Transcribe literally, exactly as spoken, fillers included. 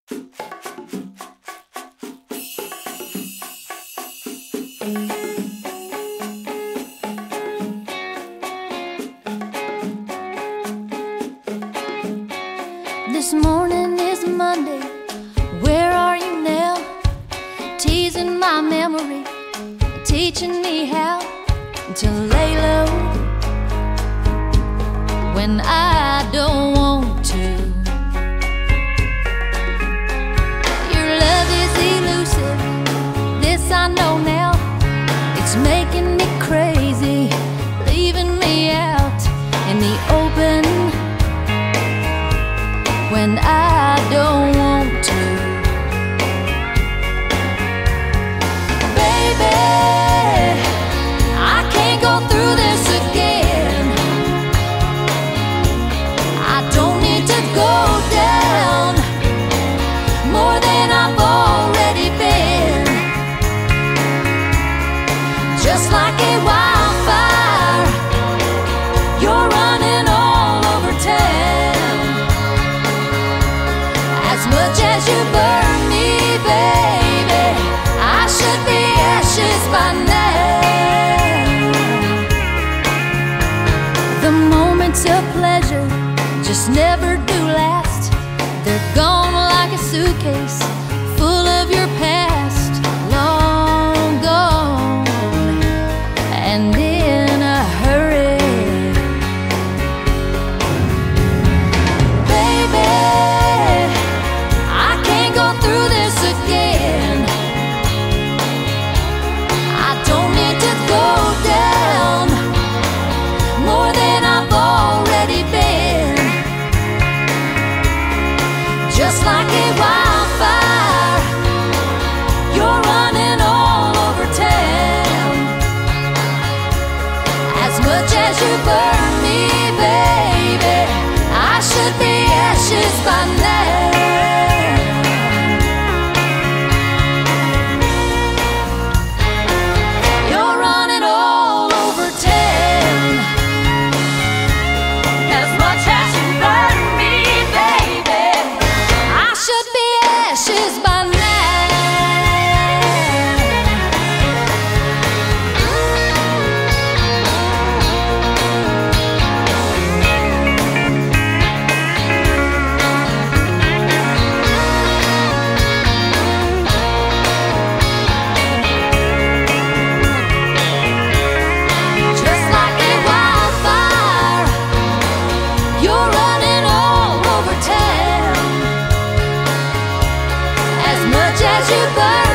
This morning is Monday, where are you now? Teasing my memory, teaching me how to lay low when I don't want to. Your love is elusive, this I know now. It's making me crazy, leaving me out in the open when I don't want to. Baby, I can't go through this again. I don't need to go down more than I've already been. Just like a wildfire, you're running all over town. As much as you burn me, baby, I should be ashes by now. The moments of pleasure just never do last. They're gone like a suitcase full of your past, long gone and in a hurry. Baby, I can't go through this again. I don't need to go down more than I've already been. Just like a wildfire, you're running all over town. As much as you burn me, baby, I should be ashes by now. You're running all over town. As much as you burn me, baby, I should be ashes by now. Just like a wildfire, you're running all over town. As much as you burn